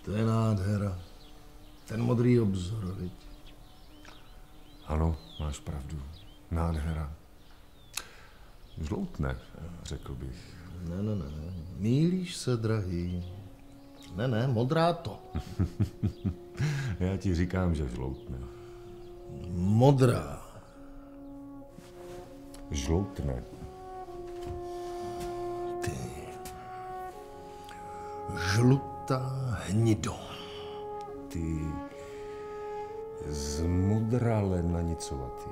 To je nádhera. Ten modrý obzor, viď? Ano, máš pravdu. Nádhera. Žloutne, řekl bych. Ne. Mýlíš se, drahý. Ne, modrá to. Já ti říkám, že žloutne. Modrá. Žloutne. Ty. Žlutá hnido. Ty zmudrale nanicovatý.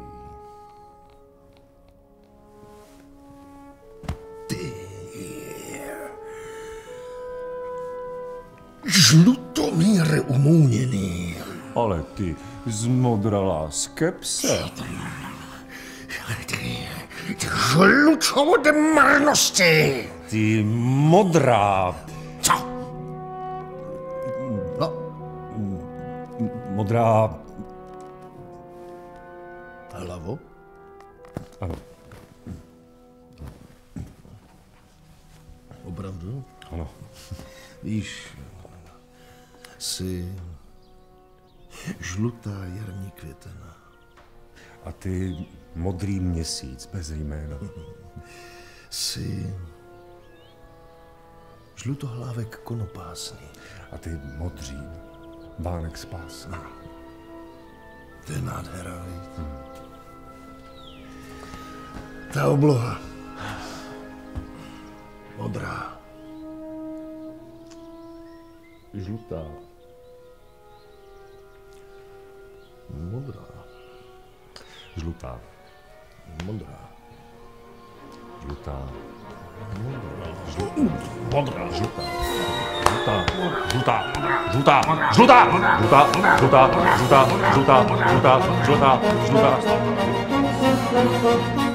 Žlutomíre umouněný. Ale ty zmodralá skepse. Ty žlučovod marnosti. Ty modrá. Co? No. Modrá. Hlavo? Ano. Opravdu? Ano. Víš, jsi žlutá jarní květena. A ty modrý měsíc bez jména. Jsi žlutohlávek konopásný. A ty modří vánek spásný. To je nádhera, viď? Ta obloha. Modrá. Žlutá. Modrá. Žlutá. Modrá. Žlutá. Modrá. Žlutá. Žlutá. Žlutá. Žlutá. Žlutá. Žlutá. Žlutá. Žlutá. Žlutá. Žlutá. Žlutá. Žlutá. Žlutá.